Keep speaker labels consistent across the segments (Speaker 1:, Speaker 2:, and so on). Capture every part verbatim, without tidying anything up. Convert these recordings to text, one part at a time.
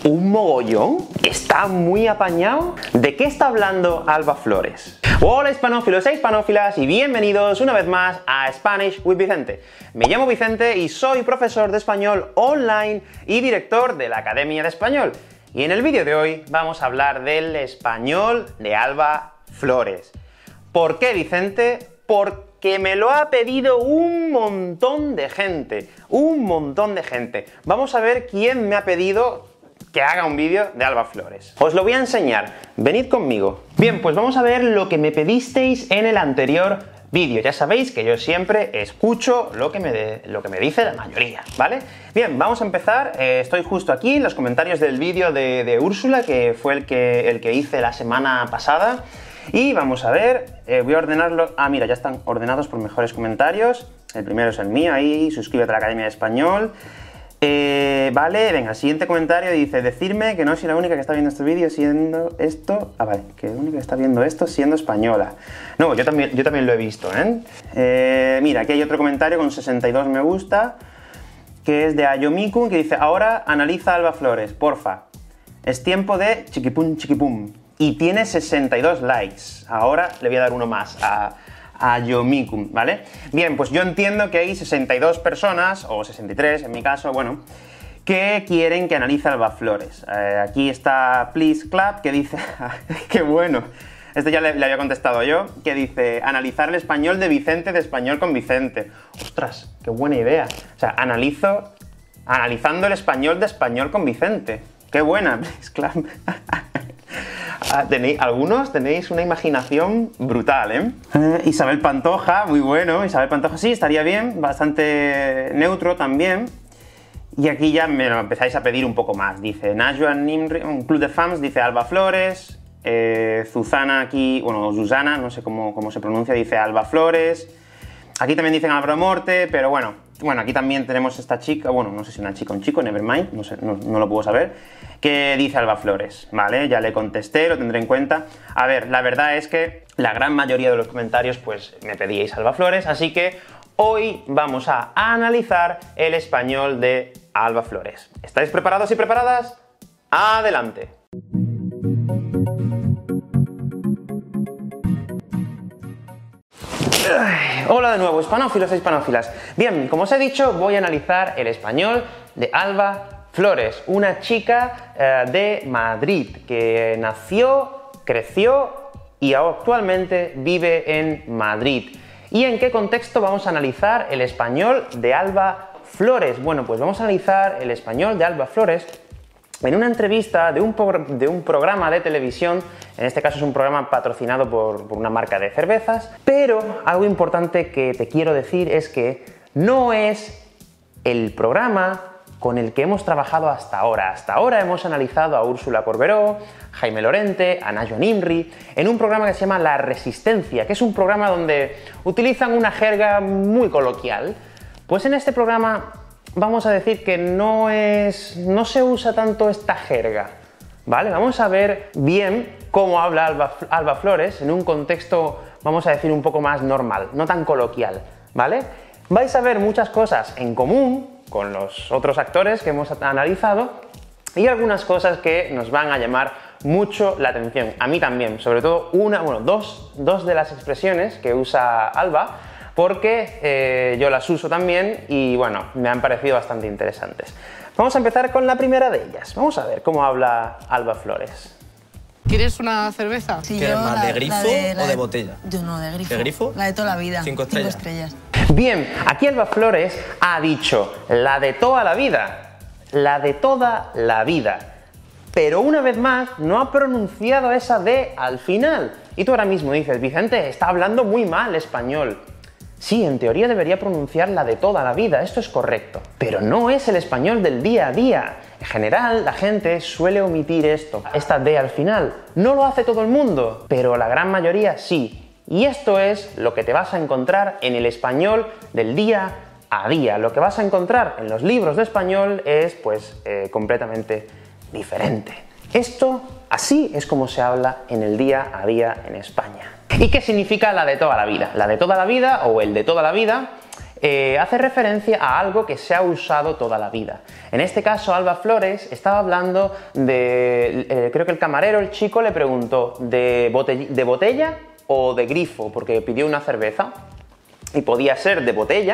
Speaker 1: ¿Un mogollón? ¿Está muy apañado? ¿De qué está hablando Alba Flores? Hola hispanófilos e hispanófilas y bienvenidos una vez más a Spanish with Vicente. Me llamo Vicente y soy profesor de español online y director de la Academia de Español. Y en el vídeo de hoy vamos a hablar del español de Alba Flores. ¿Por qué, Vicente? Porque me lo ha pedido un montón de gente. Un montón de gente. Vamos a ver quién me ha pedido que haga un vídeo de Alba Flores. Os lo voy a enseñar. Venid conmigo. Bien, pues vamos a ver lo que me pedisteis en el anterior vídeo. Ya sabéis que yo siempre escucho lo que me, de, lo que me dice la mayoría, ¿vale? Bien, vamos a empezar. Eh, estoy justo aquí en los comentarios del vídeo de, de Úrsula, que fue el que, el que hice la semana pasada. Y vamos a ver, eh, voy a ordenarlo. Ah, mira, ya están ordenados por mejores comentarios. El primero es el mío, ahí, suscríbete a la Academia de Español. Eh, vale, venga, siguiente comentario dice: decirme que no soy la única que está viendo este vídeo siendo esto... Ah, vale, que la única que está viendo esto siendo española. No, yo también, yo también lo he visto, ¿eh? Eh, Mira, aquí hay otro comentario con sesenta y dos me gusta, que es de Ayomiku, que dice: ahora analiza Alba Flores, porfa. Es tiempo de chiquipum chiquipum. Y tiene sesenta y dos likes. Ahora le voy a dar uno más a... a Yomiku, ¿vale? Bien, pues yo entiendo que hay sesenta y dos personas, o sesenta y tres en mi caso, bueno, que quieren que analice Alba Flores. Eh, aquí está Please Clap, que dice, ¡qué bueno! Este ya le, le había contestado yo, que dice: analizar el español de Vicente de Español con Vicente. ¡Ostras! ¡Qué buena idea! O sea, analizo, analizando el español de Español con Vicente. ¡Qué buena! Please Clap. Ah, tenéis, algunos tenéis una imaginación brutal, ¿eh? ¿eh? Isabel Pantoja, muy bueno. Isabel Pantoja, sí, estaría bien. Bastante neutro también. Y aquí ya me lo empezáis a pedir un poco más. Dice Najwa Nimri, un club de fans, dice Alba Flores. Eh, Zuzana aquí, bueno, Susana, no sé cómo, cómo se pronuncia, dice Alba Flores. Aquí también dicen Álvaro Morte, pero bueno, bueno, aquí también tenemos esta chica, bueno, no sé si una chica o un chico, nevermind, no sé, no, no lo puedo saber, que dice Alba Flores, ¿vale? Ya le contesté, lo tendré en cuenta. A ver, la verdad es que la gran mayoría de los comentarios, pues, me pedíais Alba Flores, así que hoy vamos a analizar el español de Alba Flores. ¿Estáis preparados y preparadas? ¡Adelante! Hola de nuevo, hispanófilos e hispanófilas. Bien, como os he dicho, voy a analizar el español de Alba Flores, una chica eh, de Madrid que nació, creció y actualmente vive en Madrid. ¿Y en qué contexto vamos a analizar el español de Alba Flores? Bueno, pues vamos a analizar el español de Alba Flores en una entrevista de un, de un programa de televisión. En este caso es un programa patrocinado por, por una marca de cervezas, pero algo importante que te quiero decir es que no es el programa con el que hemos trabajado hasta ahora. Hasta ahora hemos analizado a Úrsula Corberó, Jaime Lorente, a Najwa Nimri, en un programa que se llama La Resistencia, que es un programa donde utilizan una jerga muy coloquial. Pues en este programa vamos a decir que no es, no se usa tanto esta jerga, ¿vale? Vamos a ver bien cómo habla Alba, Alba Flores en un contexto, vamos a decir, un poco más normal, no tan coloquial, ¿vale? Vais a ver muchas cosas en común con los otros actores que hemos analizado y algunas cosas que nos van a llamar mucho la atención. A mí también, sobre todo una, bueno, dos, dos de las expresiones que usa Alba, porque eh, yo las uso también y bueno, me han parecido bastante interesantes. Vamos a empezar con la primera de ellas. Vamos a ver cómo habla Alba Flores.
Speaker 2: ¿Quieres una cerveza?
Speaker 3: Sí,
Speaker 4: ¿Quieres
Speaker 3: yo
Speaker 4: más
Speaker 3: la,
Speaker 4: de grifo
Speaker 3: de,
Speaker 4: o de, de botella?
Speaker 3: Yo no, de grifo.
Speaker 4: ¿De grifo?
Speaker 3: La de toda la vida.
Speaker 4: Cinco estrellas.
Speaker 3: Cinco estrellas.
Speaker 1: Bien, aquí Alba Flores ha dicho la de toda la vida. La de toda la vida. Pero una vez más no ha pronunciado esa D al final. Y tú ahora mismo dices: Vicente, está hablando muy mal español. Sí, en teoría debería pronunciar la de toda la vida, esto es correcto. Pero no es el español del día a día. En general, la gente suele omitir esto, esta D al final. No lo hace todo el mundo, pero la gran mayoría sí. Y esto es lo que te vas a encontrar en el español del día a día. Lo que vas a encontrar en los libros de español es, pues, eh, completamente diferente. Esto, así es como se habla en el día a día en España. ¿Y qué significa la de toda la vida? La de toda la vida, o el de toda la vida, eh, hace referencia a algo que se ha usado toda la vida. En este caso, Alba Flores estaba hablando de, eh, creo que el camarero, el chico, le preguntó ¿de botella, de botella o de grifo? Porque pidió una cerveza y podía ser de botella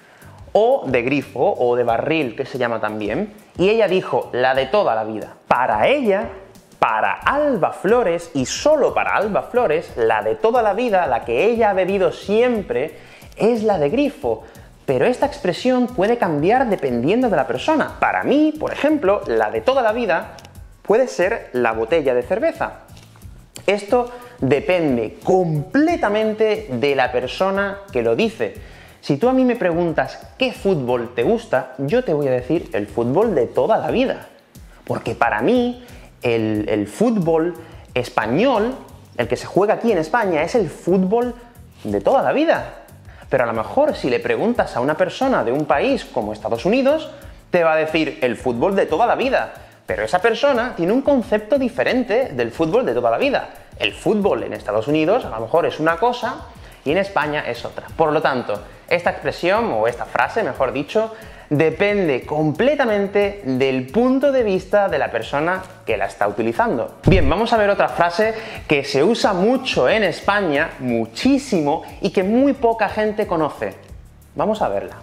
Speaker 1: o de grifo o de barril, que se llama también. Y ella dijo, la de toda la vida. Para ella, para Alba Flores, y solo para Alba Flores, la de toda la vida, la que ella ha bebido siempre, es la de grifo. Pero esta expresión puede cambiar dependiendo de la persona. Para mí, por ejemplo, la de toda la vida puede ser la botella de cerveza. Esto depende completamente de la persona que lo dice. Si tú a mí me preguntas qué fútbol te gusta, yo te voy a decir el fútbol de toda la vida. Porque para mí, el, el fútbol español, el que se juega aquí en España, es el fútbol de toda la vida. Pero a lo mejor si le preguntas a una persona de un país como Estados Unidos, te va a decir el fútbol de toda la vida. Pero esa persona tiene un concepto diferente del fútbol de toda la vida. El fútbol en Estados Unidos a lo mejor es una cosa y en España es otra. Por lo tanto, esta expresión, o esta frase, mejor dicho, depende completamente del punto de vista de la persona que la está utilizando. Bien, vamos a ver otra frase que se usa mucho en España, muchísimo, y que muy poca gente conoce. Vamos a verla.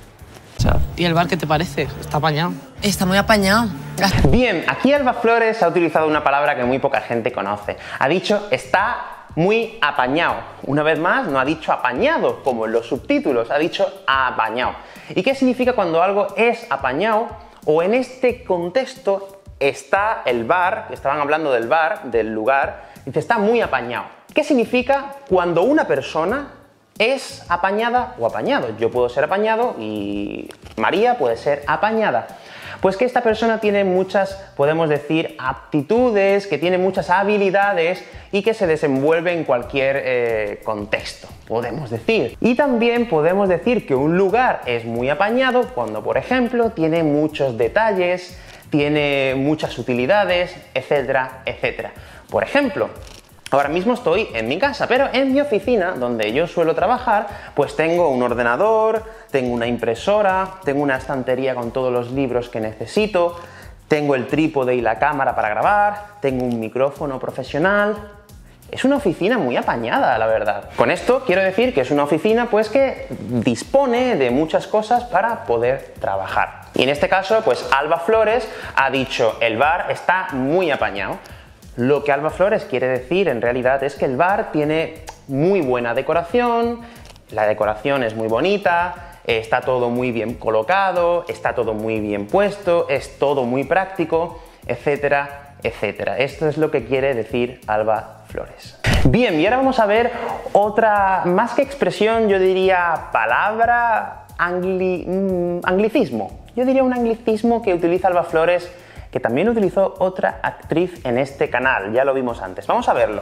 Speaker 2: ¿Y el bar qué te parece? Está apañado.
Speaker 3: Está muy apañado.
Speaker 1: Bien, aquí Alba Flores ha utilizado una palabra que muy poca gente conoce. Ha dicho está muy apañado. Una vez más, no ha dicho apañado, como en los subtítulos, ha dicho apañado. ¿Y qué significa cuando algo es apañado? O en este contexto está el bar, estaban hablando del bar, del lugar, dice está muy apañado. ¿Qué significa cuando una persona es apañada o apañado? Yo puedo ser apañado y María puede ser apañada. Pues que esta persona tiene muchas, podemos decir, aptitudes, que tiene muchas habilidades y que se desenvuelve en cualquier eh, contexto, podemos decir. Y también podemos decir que un lugar es muy apañado cuando, por ejemplo, tiene muchos detalles, tiene muchas utilidades, etcétera, etcétera. Por ejemplo, ahora mismo estoy en mi casa, pero en mi oficina, donde yo suelo trabajar, pues tengo un ordenador, tengo una impresora, tengo una estantería con todos los libros que necesito, tengo el trípode y la cámara para grabar, tengo un micrófono profesional. Es una oficina muy apañada, la verdad. Con esto quiero decir que es una oficina pues que dispone de muchas cosas para poder trabajar. Y en este caso, pues Alba Flores ha dicho el bar está muy apañado. Lo que Alba Flores quiere decir en realidad es que el bar tiene muy buena decoración, la decoración es muy bonita, está todo muy bien colocado, está todo muy bien puesto, es todo muy práctico, etcétera, etcétera. Esto es lo que quiere decir Alba Flores. Bien, y ahora vamos a ver otra, más que expresión, yo diría palabra, angli, mm, anglicismo. Yo diría un anglicismo que utiliza Alba Flores, que también utilizó otra actriz en este canal, ya lo vimos antes. Vamos a verlo.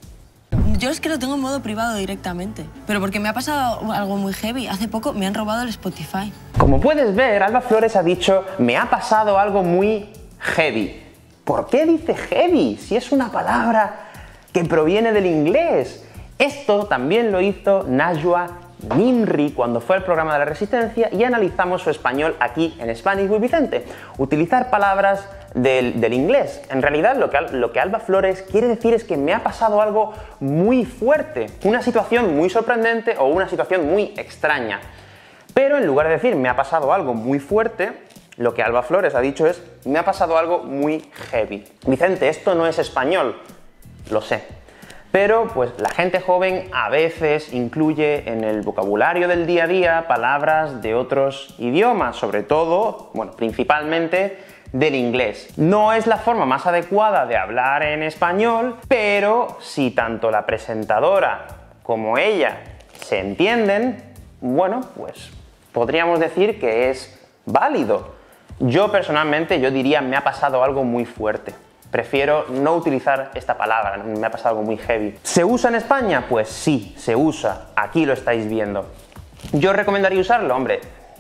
Speaker 3: Yo es que lo tengo en modo privado directamente, pero porque me ha pasado algo muy heavy. Hace poco me han robado el Spotify.
Speaker 1: Como puedes ver, Alba Flores ha dicho me ha pasado algo muy heavy. ¿Por qué dice heavy si es una palabra que proviene del inglés? Esto también lo hizo Najwa Nimri cuando fue al programa de la Resistencia y analizamos su español aquí en Spanish with Vicente. Utilizar palabras del, del inglés. En realidad lo que, lo que Alba Flores quiere decir es que me ha pasado algo muy fuerte, una situación muy sorprendente o una situación muy extraña. Pero en lugar de decir me ha pasado algo muy fuerte, lo que Alba Flores ha dicho es me ha pasado algo muy heavy. Vicente, esto no es español, lo sé. Pero pues la gente joven a veces incluye en el vocabulario del día a día palabras de otros idiomas, sobre todo, bueno, principalmente del inglés. No es la forma más adecuada de hablar en español, pero si tanto la presentadora como ella se entienden, bueno, pues podríamos decir que es válido. Yo personalmente, yo diría me ha pasado algo muy fuerte. Prefiero no utilizar esta palabra, me ha pasado algo muy heavy. ¿Se usa en España? Pues sí, se usa. Aquí lo estáis viendo. ¿Yo recomendaría usarlo? Hombre,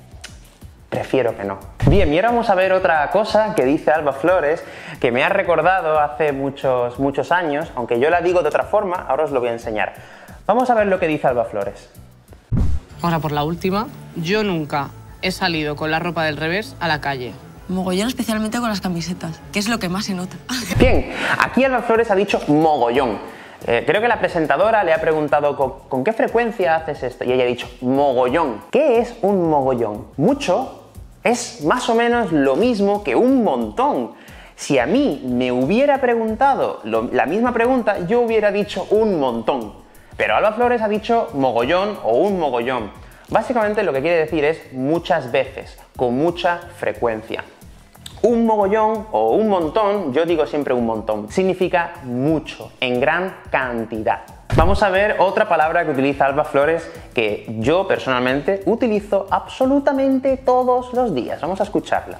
Speaker 1: prefiero que no. Bien, y ahora vamos a ver otra cosa que dice Alba Flores, que me ha recordado hace muchos, muchos años, aunque yo la digo de otra forma, ahora os lo voy a enseñar. Vamos a ver lo que dice Alba Flores.
Speaker 2: Vamos a por la última. Yo nunca he salido con la ropa del revés a la calle.
Speaker 3: Mogollón, especialmente con las camisetas, que es lo que más se nota.
Speaker 1: Bien, aquí Alba Flores ha dicho mogollón. Eh, creo que la presentadora le ha preguntado ¿con, ¿con qué frecuencia haces esto? Y ella ha dicho mogollón. ¿Qué es un mogollón? Mucho es más o menos lo mismo que un montón. Si a mí me hubiera preguntado lo, la misma pregunta, yo hubiera dicho un montón. Pero Alba Flores ha dicho mogollón o un mogollón. Básicamente lo que quiere decir es muchas veces, con mucha frecuencia. Un mogollón o un montón, yo digo siempre un montón, significa mucho, en gran cantidad. Vamos a ver otra palabra que utiliza Alba Flores que yo personalmente utilizo absolutamente todos los días. Vamos a escucharla.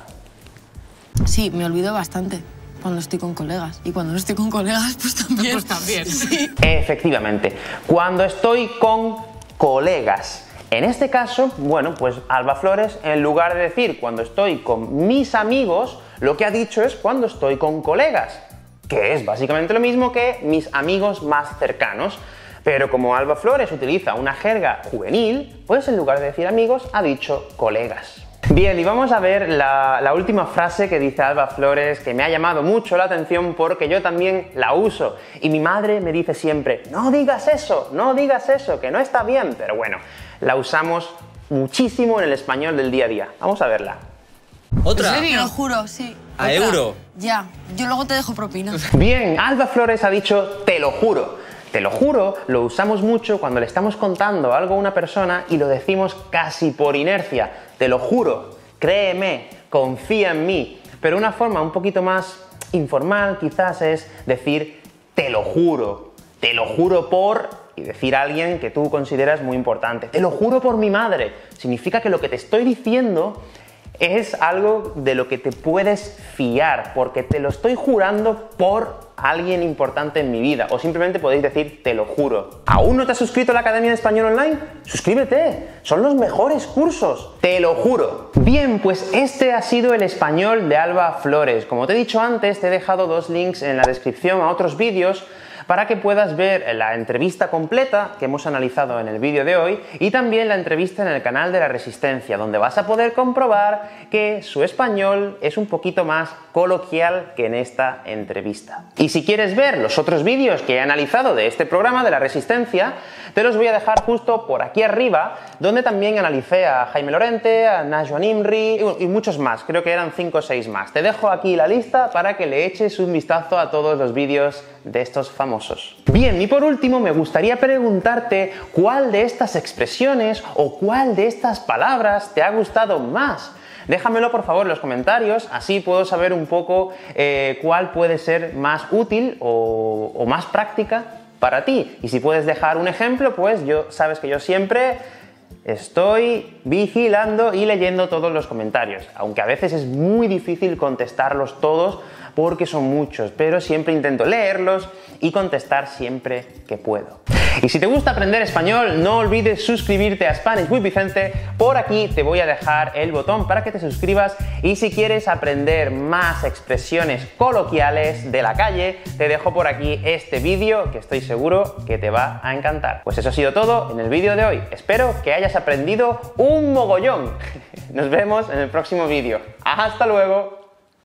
Speaker 3: Sí, me olvido bastante cuando estoy con colegas. Y cuando no estoy con colegas, pues también.
Speaker 2: Pues también.
Speaker 3: Sí.
Speaker 1: Efectivamente, cuando estoy con colegas. En este caso, bueno, pues Alba Flores, en lugar de decir cuando estoy con mis amigos, lo que ha dicho es cuando estoy con colegas, que es básicamente lo mismo que mis amigos más cercanos. Pero como Alba Flores utiliza una jerga juvenil, pues en lugar de decir amigos, ha dicho colegas. Bien, y vamos a ver la, la última frase que dice Alba Flores, que me ha llamado mucho la atención porque yo también la uso. Y mi madre me dice siempre, no digas eso, no digas eso, que no está bien. Pero bueno, la usamos muchísimo en el español del día a día. Vamos a verla.
Speaker 4: ¿Otra?
Speaker 3: Te lo juro, sí.
Speaker 4: ¿A
Speaker 3: Otra.
Speaker 4: euro?
Speaker 3: Ya, yo luego te dejo propina.
Speaker 1: Bien, Alba Flores ha dicho te lo juro. Te lo juro, lo usamos mucho cuando le estamos contando algo a una persona y lo decimos casi por inercia. Te lo juro, créeme, confía en mí. Pero una forma un poquito más informal quizás es decir te lo juro, te lo juro por... y decir a alguien que tú consideras muy importante. Te lo juro por mi madre. Significa que lo que te estoy diciendo es algo de lo que te puedes fiar, porque te lo estoy jurando por alguien importante en mi vida. O simplemente podéis decir te lo juro. ¿Aún no te has suscrito a la Academia de Español Online? ¡Suscríbete! Son los mejores cursos. ¡Te lo juro! Bien, pues este ha sido el español de Alba Flores. Como te he dicho antes, te he dejado dos links en la descripción a otros vídeos para que puedas ver la entrevista completa que hemos analizado en el vídeo de hoy y también la entrevista en el canal de La Resistencia, donde vas a poder comprobar que su español es un poquito más coloquial que en esta entrevista. Y si quieres ver los otros vídeos que he analizado de este programa de La Resistencia, te los voy a dejar justo por aquí arriba, donde también analicé a Jaime Lorente, a Najwa Nimri y muchos más, creo que eran cinco o seis más. Te dejo aquí la lista para que le eches un vistazo a todos los vídeos de estos famosos. Bien, y por último me gustaría preguntarte cuál de estas expresiones o cuál de estas palabras te ha gustado más. Déjamelo por favor en los comentarios, así puedo saber un poco eh, cuál puede ser más útil o, o más práctica para ti. Y si puedes dejar un ejemplo, pues yo sabes que yo siempre estoy vigilando y leyendo todos los comentarios, aunque a veces es muy difícil contestarlos todos porque son muchos, pero siempre intento leerlos y contestar siempre que puedo. Y si te gusta aprender español, no olvides suscribirte a Spanish with Vicente. Por aquí te voy a dejar el botón para que te suscribas y si quieres aprender más expresiones coloquiales de la calle, te dejo por aquí este vídeo que estoy seguro que te va a encantar. Pues eso ha sido todo en el vídeo de hoy. Espero que hayas aprendido un mogollón. Nos vemos en el próximo vídeo. ¡Hasta luego!